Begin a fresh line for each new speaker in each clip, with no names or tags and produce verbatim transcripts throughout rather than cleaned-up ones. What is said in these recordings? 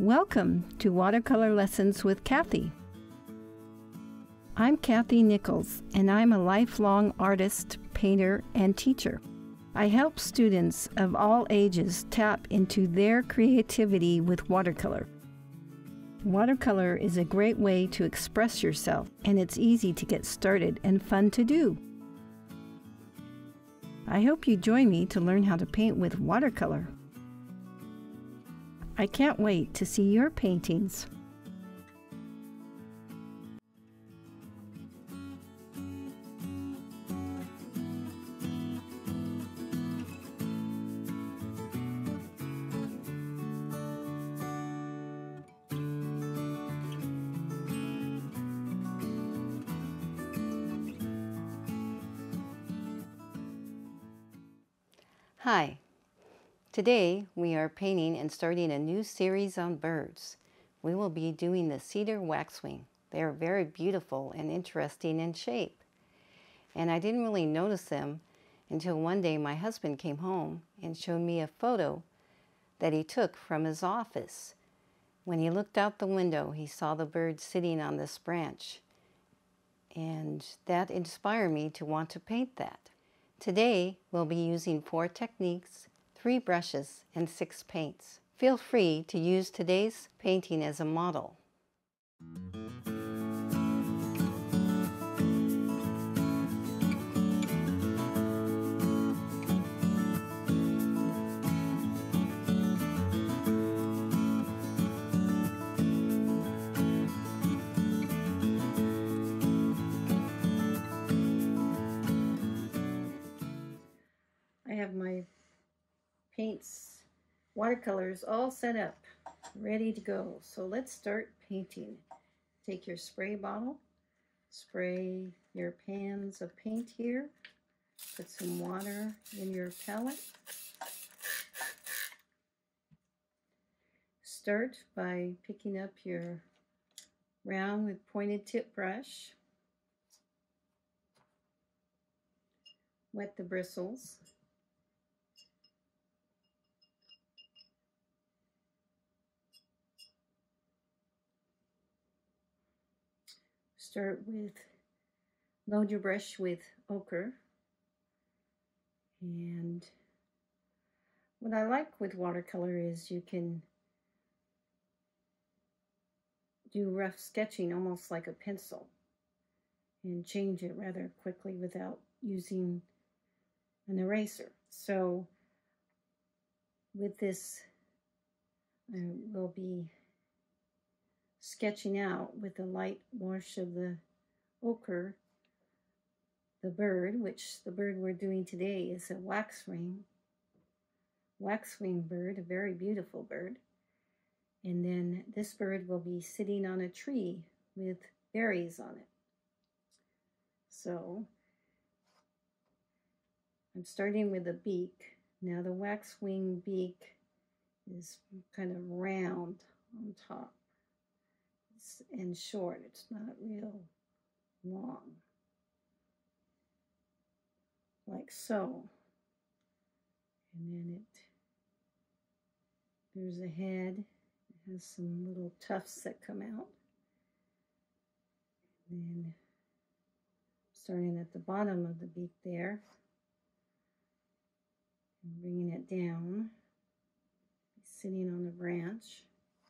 Welcome to Watercolor Lessons with Kathy. I'm Kathy Nichols, and I'm a lifelong artist, painter, and teacher. I help students of all ages tap into their creativity with watercolor. Watercolor is a great way to express yourself, and it's easy to get started and fun to do. I hope you join me to learn how to paint with watercolor. I can't wait to see your paintings. Hi. Today, we are painting and starting a new series on birds. We will be doing the Cedar Waxwing. They are very beautiful and interesting in shape. And I didn't really notice them until one day my husband came home and showed me a photo that he took from his office. When he looked out the window, he saw the bird sitting on this branch. And that inspired me to want to paint that. Today, we'll be using four techniques, three brushes, and six paints. Feel free to use today's painting as a model. I have my paints, watercolors all set up, ready to go. So let's start painting. Take your spray bottle, spray your pans of paint here, put some water in your palette. Start by picking up your round with pointed tip brush. Wet the bristles. Start with, load your brush with ochre. And what I like with watercolor is you can do rough sketching almost like a pencil and change it rather quickly without using an eraser. So with this, I will be sketching out with the light wash of the ochre the bird, which the bird we're doing today is a waxwing, waxwing bird, a very beautiful bird. And then this bird will be sitting on a tree with berries on it. So I'm starting with the beak. Now the waxwing beak is kind of round on top and short. It's not real long, like so. And then it, there's a head. It has some little tufts that come out. And then starting at the bottom of the beak there and bringing it down, sitting on a branch.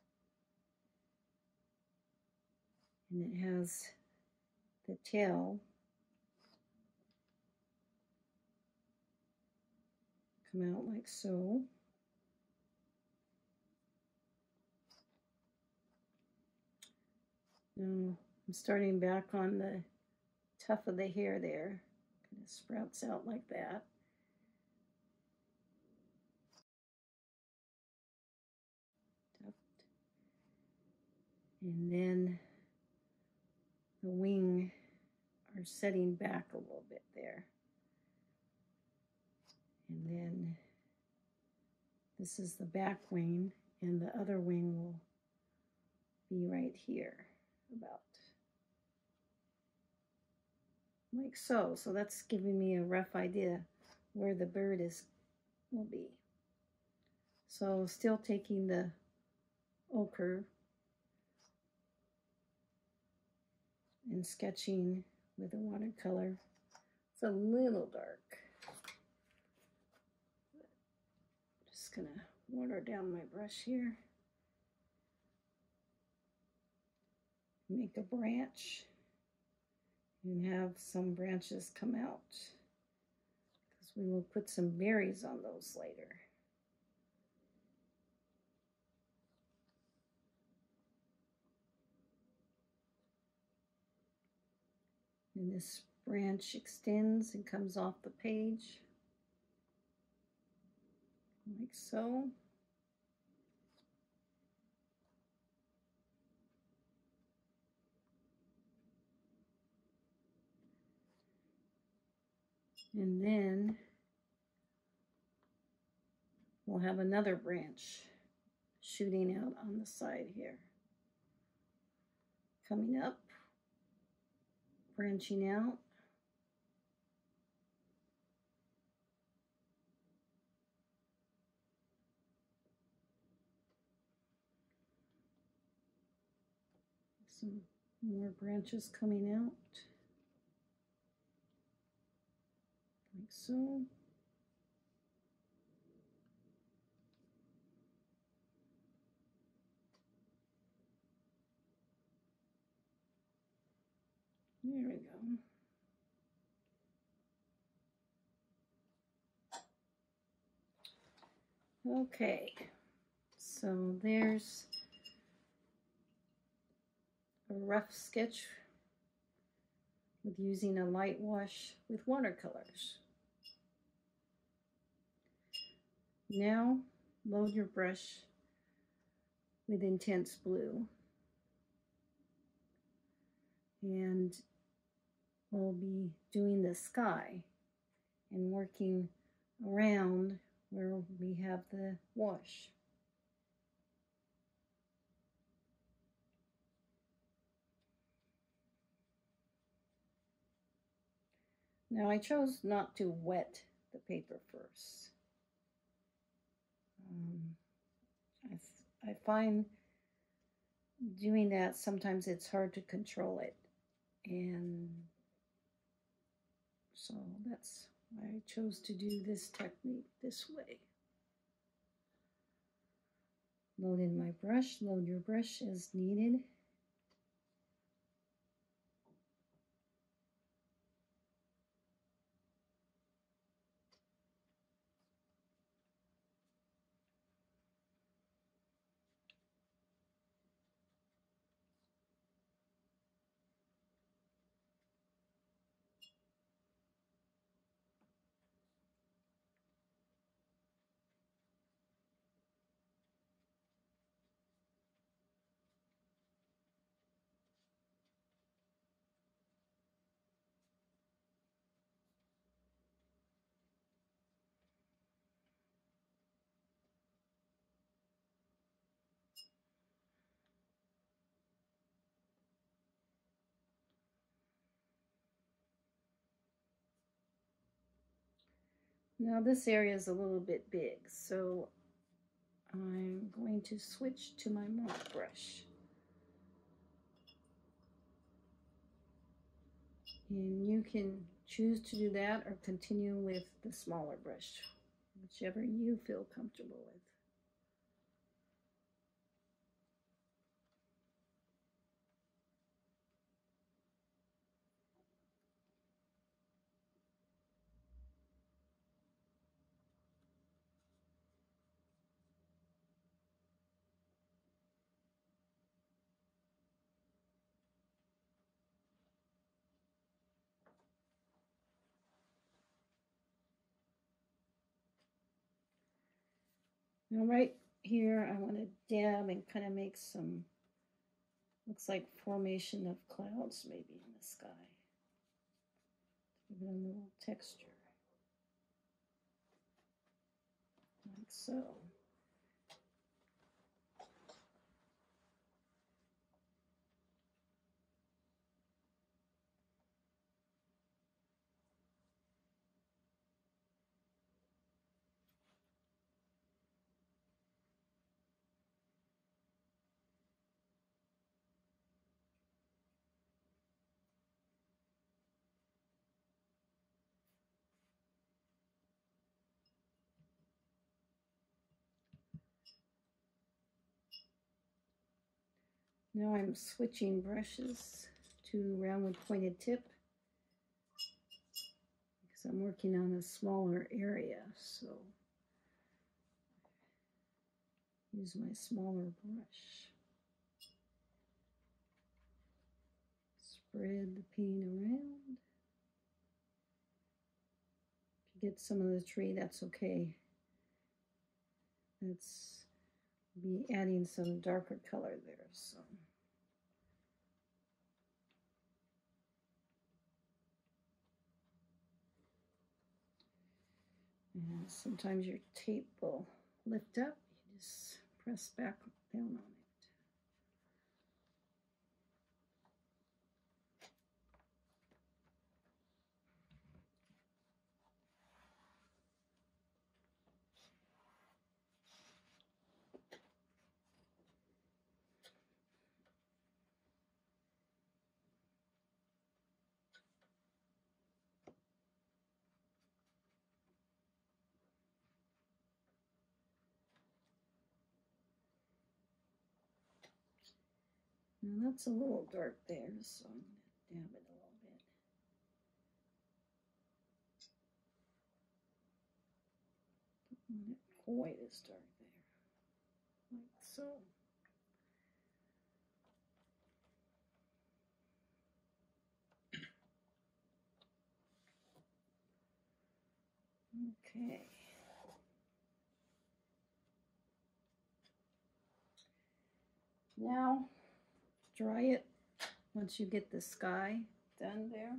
And it has the tail come out like so. Now I'm starting back on the tuft of the hair there. Kind of sprouts out like that. Tuft. And then the wing are setting back a little bit there. And then this is the back wing, and the other wing will be right here, about like so. So that's giving me a rough idea where the bird is will be. So still taking the ochre and sketching with a watercolor. It's a little dark. Just gonna water down my brush here. Make a branch and have some branches come out, because we will put some berries on those later. And this branch extends and comes off the page, like so. And then we'll have another branch shooting out on the side here. Coming up, branching out. Some more branches coming out, like so. There we go. Okay, so there's a rough sketch with using a light wash with watercolors. Now load your brush with intense blue, and we'll be doing the sky and working around where we have the wash. Now I chose not to wet the paper first. Um, I, I find doing that sometimes it's hard to control it, and so that's why I chose to do this technique this way. Load in my brush, load your brush as needed. Now this area is a little bit big, so I'm going to switch to my mark brush. And you can choose to do that or continue with the smaller brush, whichever you feel comfortable with. Now right here I want to dab and kind of make some, looks like formation of clouds maybe in the sky. Give it a little texture, like so. Now I'm switching brushes to round with pointed tip because I'm working on a smaller area, so use my smaller brush. Spread the paint around. If you get some of the tree, that's okay. Let's be adding some darker color there, so. And sometimes your tape will lift up. You just press back down on it. Now that's a little dark there, so I'm going to dab it a little bit. Don't want it quite as dark there, like so. Okay. Now dry it once you get the sky done there.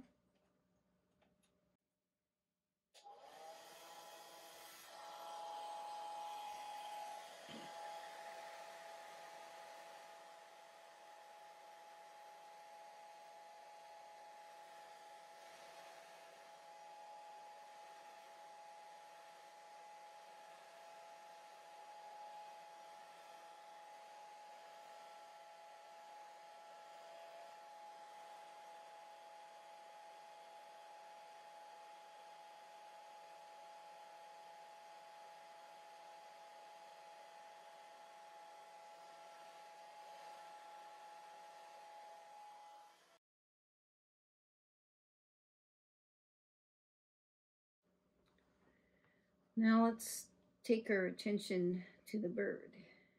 Now let's take our attention to the bird.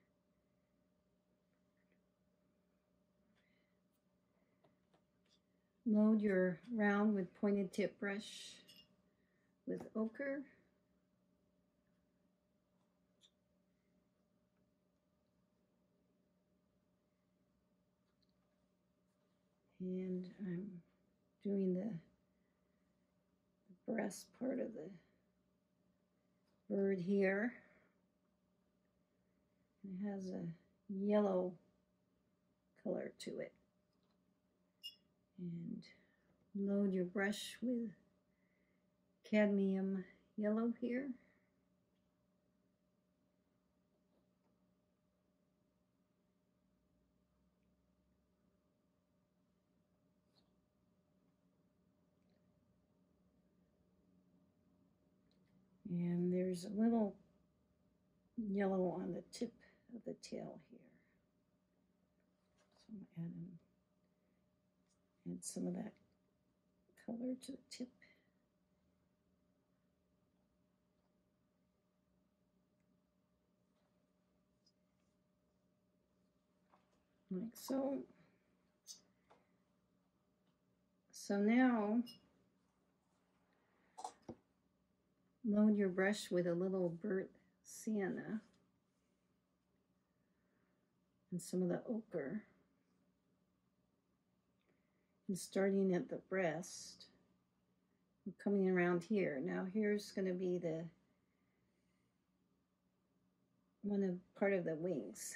Load your round with pointed tip brush with ochre. And I'm doing the breast part of the bird here. It has a yellow color to it. And load your brush with cadmium yellow here. And there's a little yellow on the tip of the tail here. So I'm adding add some of that color to the tip. Like so. So now load your brush with a little burnt sienna and some of the ochre. And starting at the breast, I'm coming around here. Now here's going to be the one of part of the wings.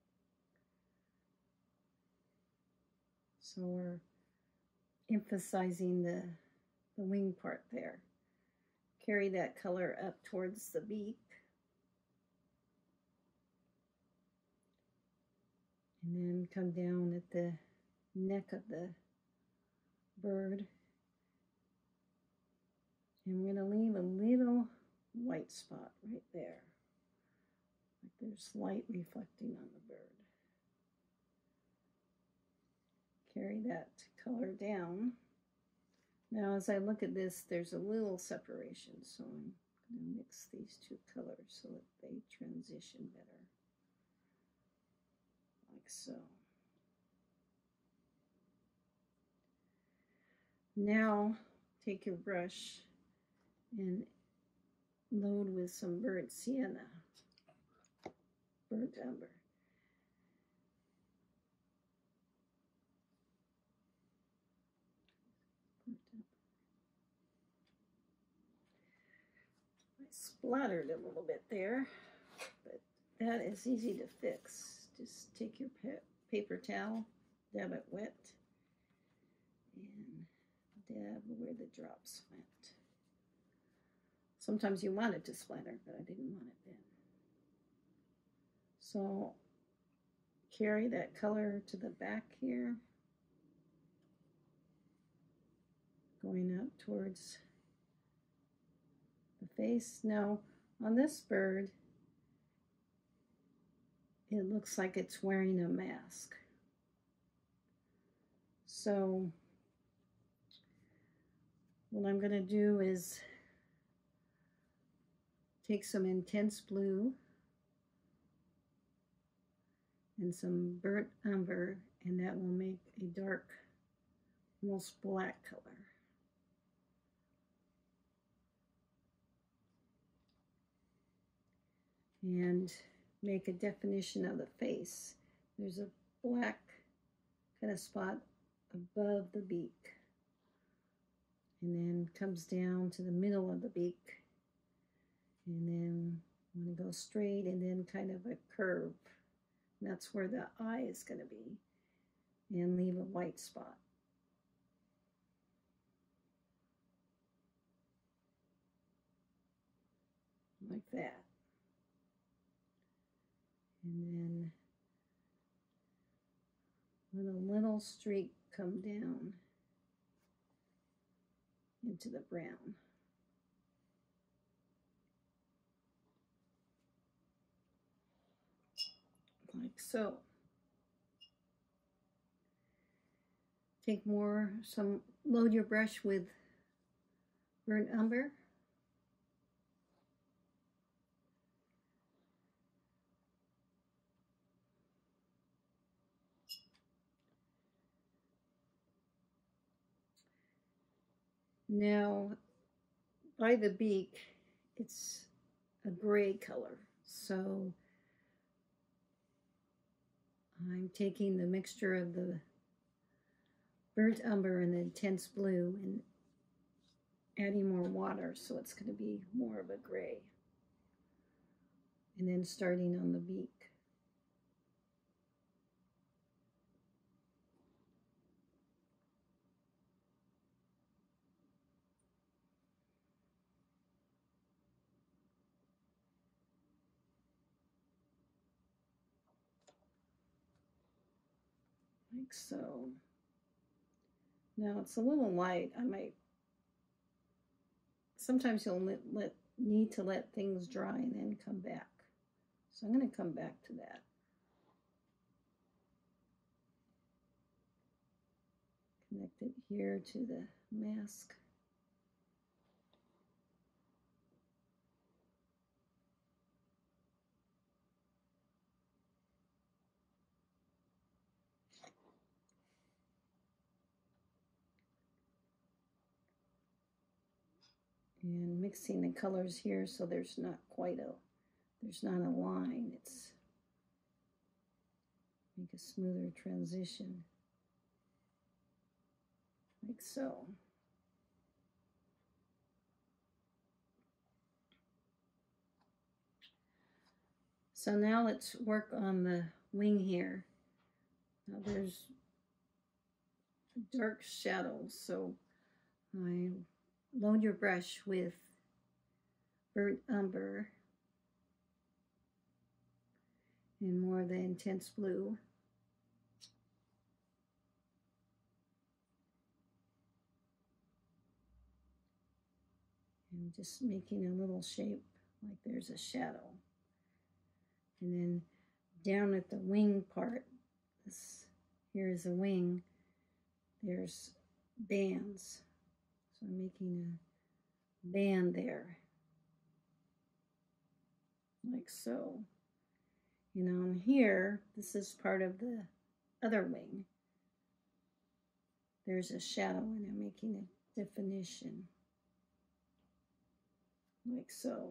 So we're emphasizing the, the wing part there. Carry that color up towards the beak. And then come down at the neck of the bird. And we're going to leave a little white spot right there. Like there's light reflecting on the bird.
carry that color down. Now as I look at this, there's a little separation, so I'm going to mix these two colors so that they transition better, like so. Now take your brush and load with some burnt sienna, burnt umber. I splattered a little bit there, but that is easy to fix. Just take your paper towel, dab it wet, and dab where the drops went. Sometimes you want it to splatter, but I didn't want it then. So carry that color to the back here, going up towards the face. Now on this bird, it looks like it's wearing a mask. So what I'm going to do is take some intense blue and some burnt umber, and that will make a dark, almost black color. And make a definition of the face. There's a black kind of spot above the beak, and then comes down to the middle of the beak, and then I'm going to go straight and then kind of a curve. And that's where the eye is going to be, and leave a white spot. Like that. And then let a little streak come down into the brown. Like so. Take more, some, load your brush with burnt umber. Now, by the beak, it's a gray color, so I'm taking the mixture of the burnt umber and the intense blue and adding more water, so it's going to be more of a gray. And then starting on the beak. Like so. Now it's a little light. I might, sometimes you'll let, let, need to let things dry and then come back. So I'm going to come back to that. Connect it here to the mask. And mixing the colors here so there's not quite a, there's not a line. It's make a smoother transition. Like so. So now let's work on the wing here. Now there's a dark shadow, so I load your brush with burnt umber and more of the intense blue. And just making a little shape like there's a shadow. And then down at the wing part, this here is a wing, there's bands. So I'm making a band there, like so. And on here, this is part of the other wing. There's a shadow and I'm making a definition, like so.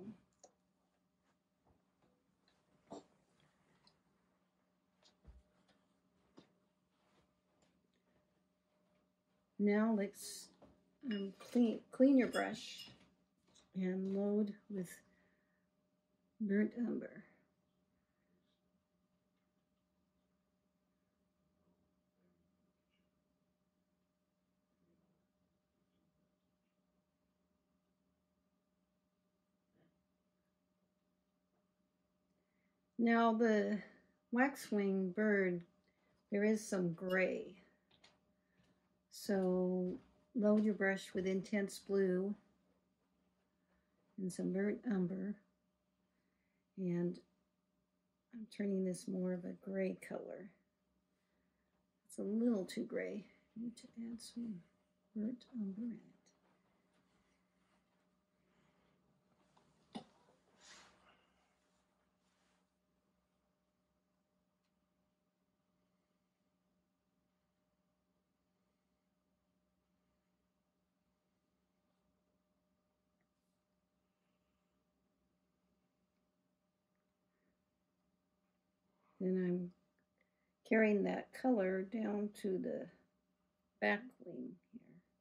Now let's um, clean, clean your brush and load with burnt umber. Now the waxwing bird, there is some gray. So load your brush with intense blue and some burnt umber. And I'm turning this more of a gray color. It's a little too gray. I need to add some burnt umber in it. Then I'm carrying that color down to the back wing here.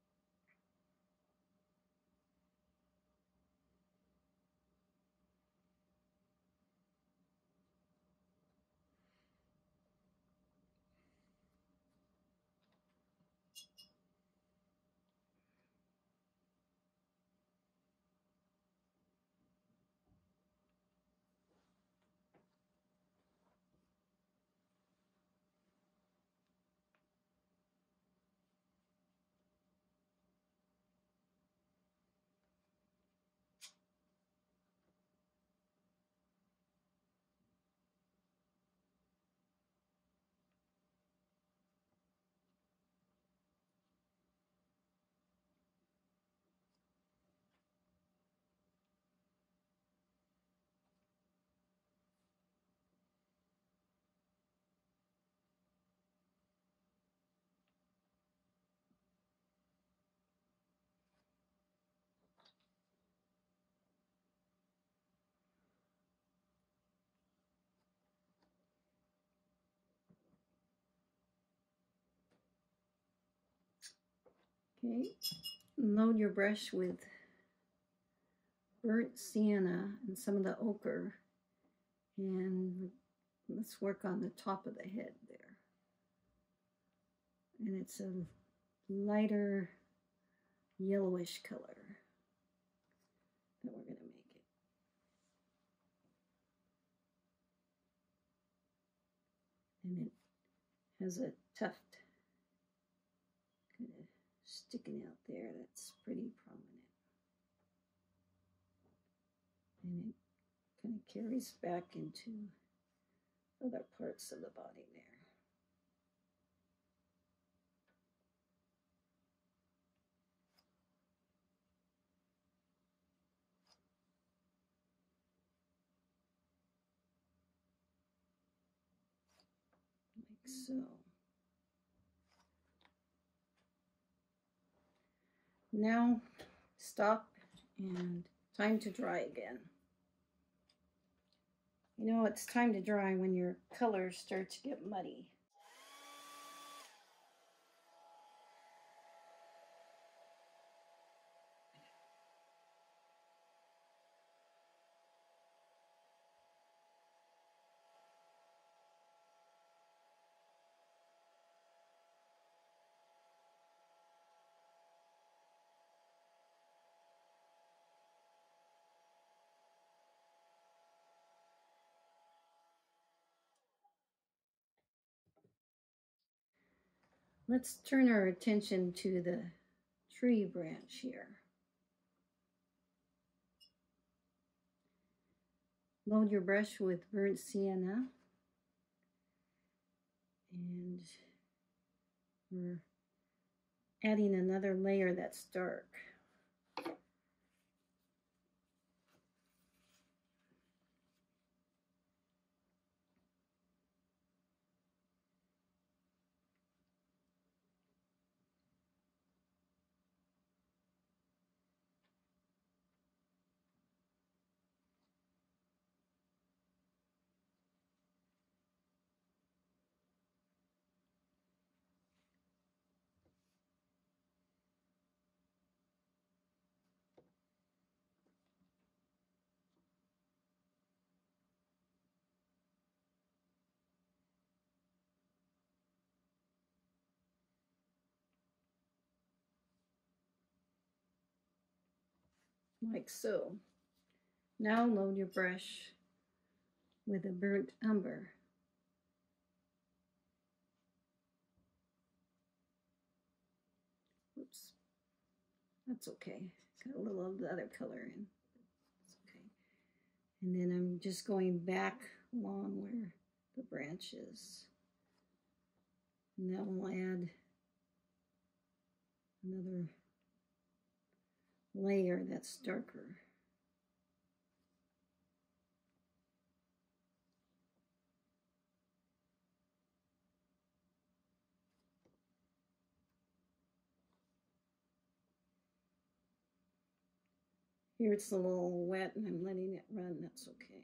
Okay, load your brush with burnt sienna and some of the ochre, and let's work on the top of the head there. And it's a lighter yellowish color that we're going to make it. And it has a tuft kind of sticking out there that's pretty prominent. And it kind of carries back into other parts of the body there. Like so. Now stop and time to dry again. You know, it's time to dry when your colors start to get muddy. Let's turn our attention to the tree branch here. Load your brush with burnt sienna, and we're adding another layer that's dark. Like so. Now load your brush with a burnt umber. Oops, that's okay. Got a little of the other color in. It's okay. And then I'm just going back along where the branch is. And that will add another layer that's darker. Here it's a little wet and I'm letting it run, that's okay.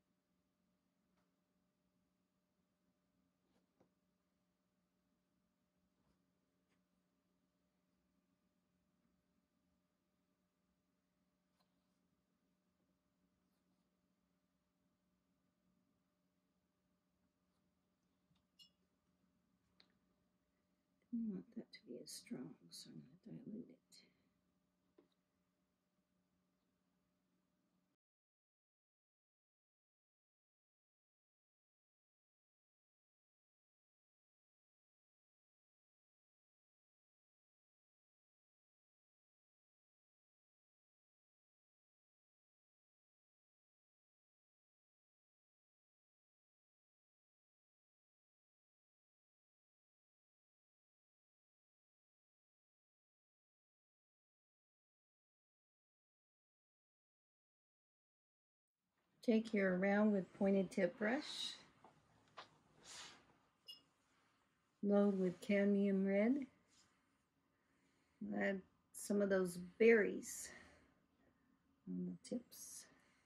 I don't want that to be as strong, so I'm going to dilute it. Take your round with pointed tip brush, load with cadmium red, add some of those berries on the tips.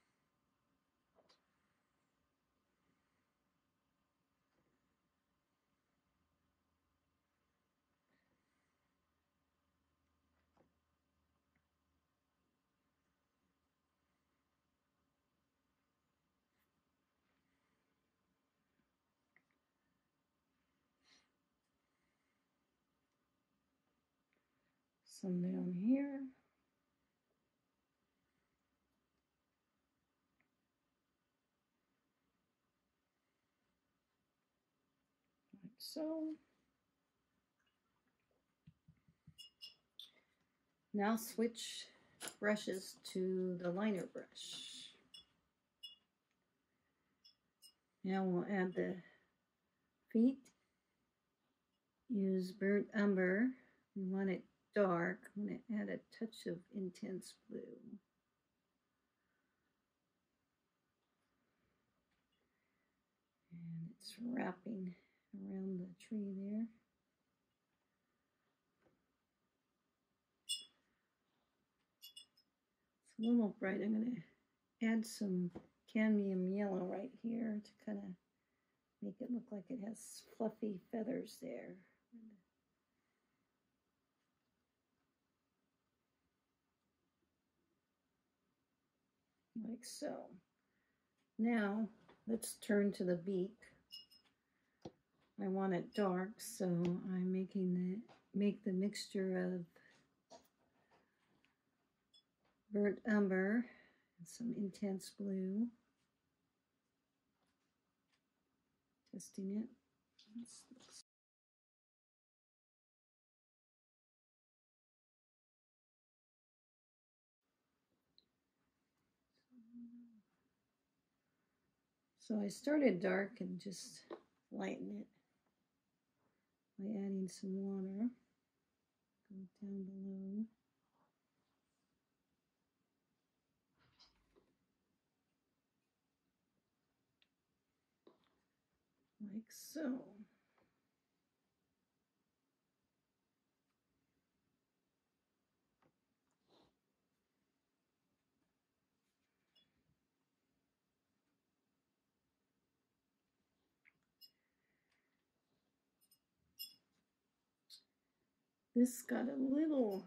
Some down here. Like so. Now switch brushes to the liner brush. Now we'll add the feet. Use burnt umber. We want it dark. I'm going to add a touch of intense blue. And it's wrapping around the tree there. It's a little bright. I'm going to add some cadmium yellow right here to kind of make it look like it has fluffy feathers there. Like so. Now let's turn to the beak. I want it dark, so I'm making the make the mixture of burnt umber and some intense blue. Testing it. So I started dark and just lighten it by adding some water. Go down below. Like so. This got a little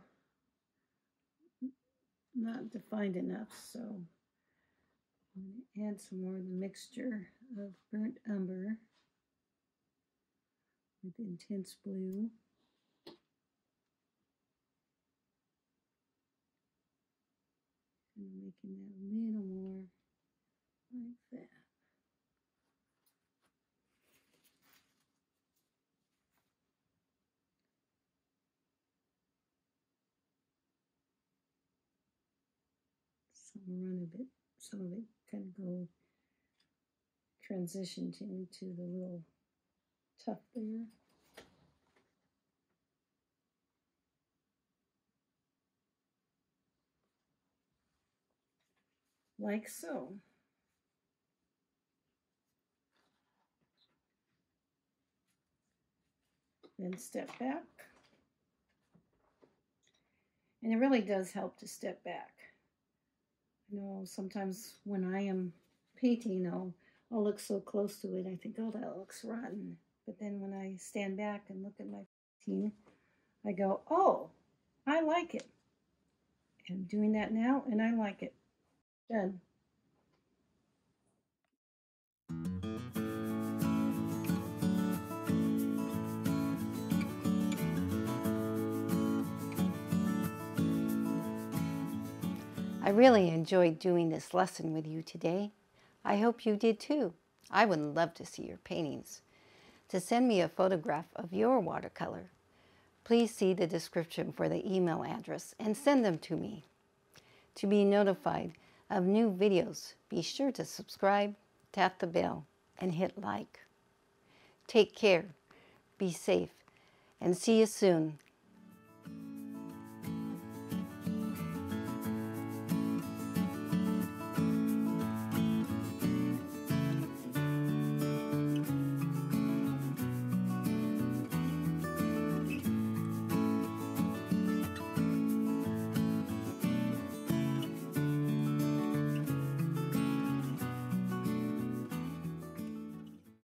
not defined enough, so I'm going to add some more of the mixture of burnt umber with intense blue. And making that a little more like that. Some run a bit, some of it kind of go transitioned into the little tuft there. Like so. Then step back. And it really does help to step back. You know, sometimes when I am painting, I'll, I'll look so close to it, I think, oh, that looks rotten. But then when I stand back and look at my painting, I go, oh, I like it. I'm doing that now, and I like it. Done.
I really enjoyed doing this lesson with you today. I hope you did too. I would love to see your paintings. To send me a photograph of your watercolor, please see the description for the email address and send them to me. To be notified of new videos, be sure to subscribe, tap the bell, and hit like. Take care, be safe, and see you soon